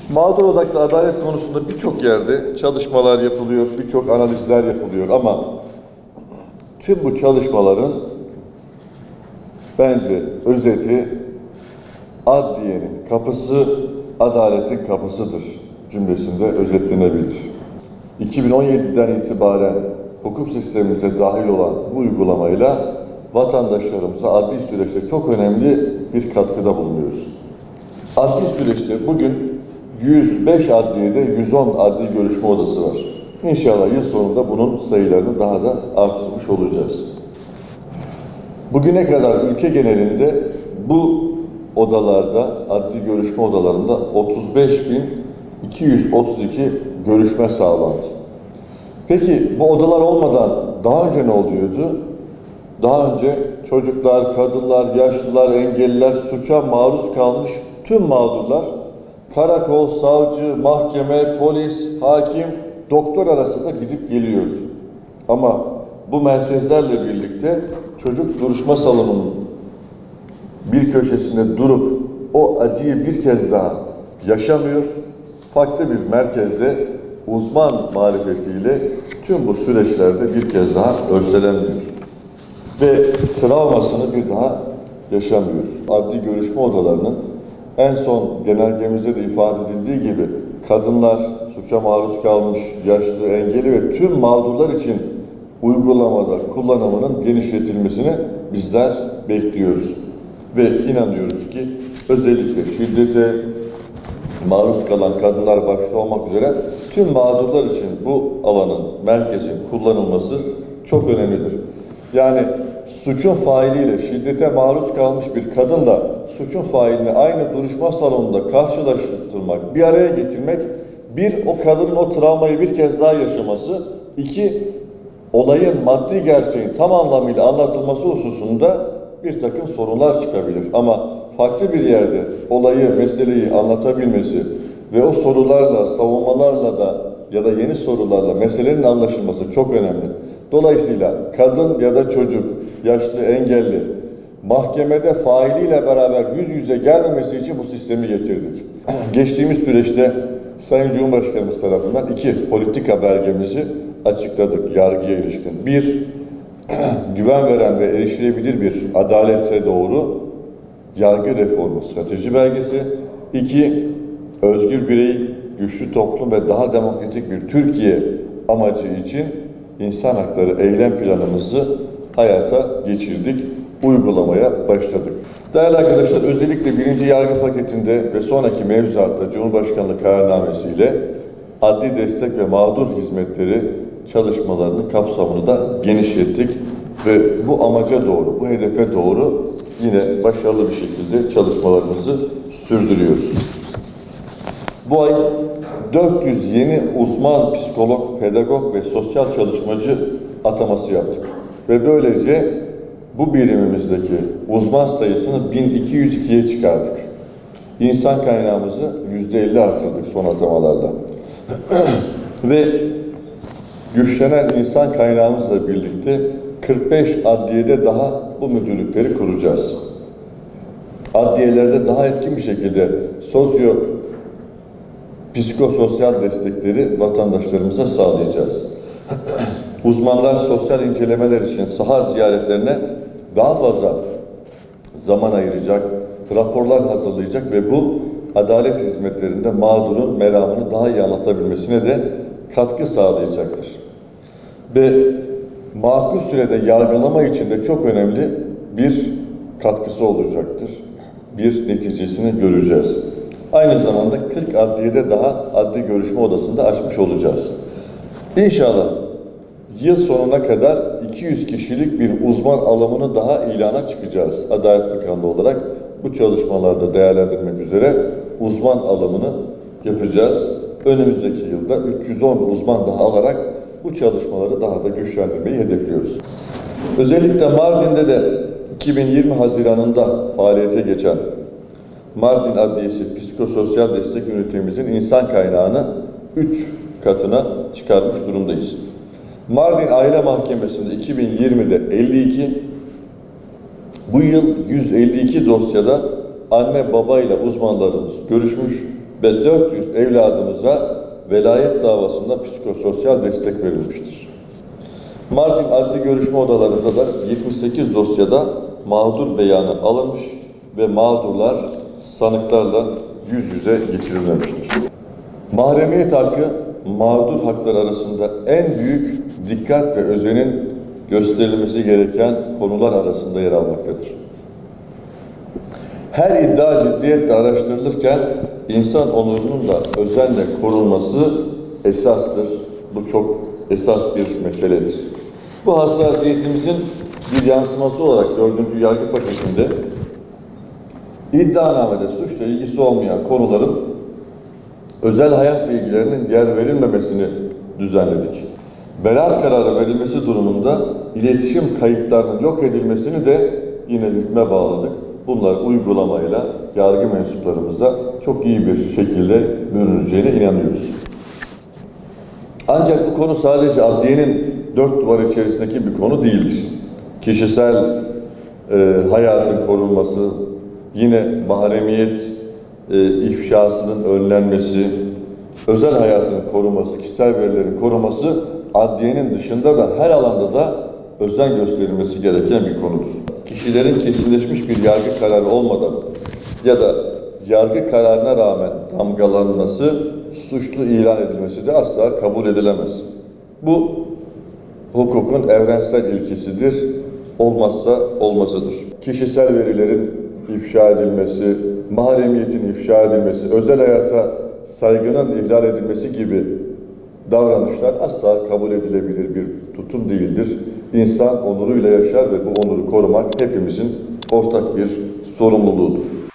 Mağdur odaklı adalet konusunda birçok yerde çalışmalar yapılıyor, birçok analizler yapılıyor ama tüm bu çalışmaların bence özeti adliyenin kapısı adaletin kapısıdır cümlesinde özetlenebilir. 2017'den itibaren hukuk sistemimize dahil olan bu uygulamayla vatandaşlarımıza adli süreçte çok önemli bir katkıda bulunuyoruz. Adli süreçte bugün 105 adliyede 110 adli görüşme odası var. İnşallah yıl sonunda bunun sayılarını daha da artırmış olacağız. Bugüne kadar ülke genelinde bu odalarda, adli görüşme odalarında 35.232 görüşme sağlandı. Peki bu odalar olmadan daha önce ne oluyordu? Daha önce çocuklar, kadınlar, yaşlılar, engelliler, suça maruz kalmış tüm mağdurlar karakol, savcı, mahkeme, polis, hakim, doktor arasında gidip geliyordu. Ama bu merkezlerle birlikte çocuk duruşma salonunun bir köşesinde durup o acıyı bir kez daha yaşamıyor, farklı bir merkezde uzman marifetiyle tüm bu süreçlerde bir kez daha örselenmiyor ve travmasını bir daha yaşamıyor. Adli görüşme odalarının en son genelgemizde de ifade edildiği gibi kadınlar, suça maruz kalmış, yaşlı, engelli ve tüm mağdurlar için uygulamada kullanımının genişletilmesini bizler bekliyoruz. Ve inanıyoruz ki özellikle şiddete maruz kalan kadınlar başta olmak üzere tüm mağdurlar için bu alanın, merkezin kullanılması çok önemlidir. Yani suçun failiyle şiddete maruz kalmış bir kadınla suçun failini aynı duruşma salonunda karşılaştırmak, bir araya getirmek, bir, o kadının o travmayı bir kez daha yaşaması, iki, olayın maddi gerçeğin tam anlamıyla anlatılması hususunda bir takım sorunlar çıkabilir. Ama farklı bir yerde olayı, meseleyi anlatabilmesi ve o sorularla, savunmalarla da ya da yeni sorularla meselenin anlaşılması çok önemli. Dolayısıyla kadın ya da çocuk, yaşlı, engelli mahkemede failiyle beraber yüz yüze gelmemesi için bu sistemi getirdik. Geçtiğimiz süreçte Sayın Cumhurbaşkanımız tarafından 2 politika belgemizi açıkladık yargıya ilişkin. 1, güven veren ve erişilebilir bir adalete doğru yargı reformu strateji belgesi. 2, özgür birey, güçlü toplum ve daha demokratik bir Türkiye amacı için insan hakları eylem planımızı hayata geçirdik, uygulamaya başladık. Değerli arkadaşlar, özellikle 1. yargı paketinde ve sonraki mevzuatta Cumhurbaşkanlığı kararnamesiyle adli destek ve mağdur hizmetleri çalışmalarının kapsamını da genişlettik ve bu amaca doğru, bu hedefe doğru yine başarılı bir şekilde çalışmalarımızı sürdürüyoruz. Bu ay 400 yeni uzman psikolog, pedagog ve sosyal çalışmacı ataması yaptık. Ve böylece bu birimimizdeki uzman sayısını 1202'ye çıkardık. İnsan kaynağımızı %50 artırdık son atamalarla. Ve güçlenen insan kaynağımızla birlikte 45 adliyede daha bu müdürlükleri kuracağız. Adliyelerde daha etkin bir şekilde psikososyal destekleri vatandaşlarımıza sağlayacağız. Uzmanlar sosyal incelemeler için saha ziyaretlerine daha fazla zaman ayıracak, raporlar hazırlayacak ve bu adalet hizmetlerinde mağdurun meramını daha iyi anlatabilmesine de katkı sağlayacaktır. Ve makul sürede yargılama için de çok önemli bir katkısı olacaktır. Bir neticesini göreceğiz. Aynı zamanda 40 adliyede daha adli görüşme odasında açmış olacağız. İnşallah yıl sonuna kadar 200 kişilik bir uzman alımını daha ilana çıkacağız. Adalet Bakanlığı olarak bu çalışmalarda değerlendirmek üzere uzman alımını yapacağız. Önümüzdeki yılda 310 uzman daha alarak bu çalışmaları daha da güçlendirmeyi hedefliyoruz. Özellikle Mardin'de de 2020 Haziran'ında faaliyete geçen Mardin Adliyesi Psikososyal Destek Ünitemizin insan kaynağını 3 katına çıkarmış durumdayız. Mardin Aile Mahkemesi'nde 2020'de 52, bu yıl 152 dosyada anne babayla uzmanlarımız görüşmüş ve 400 evladımıza velayet davasında psikososyal destek verilmiştir. Mardin Adli Görüşme Odalarında da 78 dosyada mağdur beyanı alınmış ve mağdurlar sanıklarla yüz yüze getirilmemiştir. Mahremiyet hakkı, mağdur haklar arasında en büyük dikkat ve özenin gösterilmesi gereken konular arasında yer almaktadır. Her iddia ciddiyetle araştırılırken insan onurunun da özenle korunması esastır. Bu çok esas bir meseledir. Bu hassasiyetimizin bir yansıması olarak 4. yargı paketinde iddianamede suçla ilgisi olmayan konuların özel hayat bilgilerinin yer verilmemesini düzenledik. Beraat kararı verilmesi durumunda iletişim kayıtlarının yok edilmesini de yine hükme bağladık. Bunlar uygulamayla yargı mensuplarımızda çok iyi bir şekilde bölüneceğine inanıyoruz. Ancak bu konu sadece adliyenin dört duvar içerisindeki bir konu değildir. Kişisel hayatın korunması, yine mahremiyet ifşasının önlenmesi, özel hayatın korunması, kişisel verilerin korunması adliyenin dışında da her alanda da özen gösterilmesi gereken bir konudur. Kişilerin kesinleşmiş bir yargı kararı olmadan ya da yargı kararına rağmen damgalanması, suçlu ilan edilmesi de asla kabul edilemez. Bu hukukun evrensel ilkesidir, olmazsa olmazıdır. Kişisel verilerin ifşa edilmesi, mahremiyetin ifşa edilmesi, özel hayata saygının ihlal edilmesi gibi davranışlar asla kabul edilebilir bir tutum değildir. İnsan onuruyla yaşar ve bu onuru korumak hepimizin ortak bir sorumluluğudur.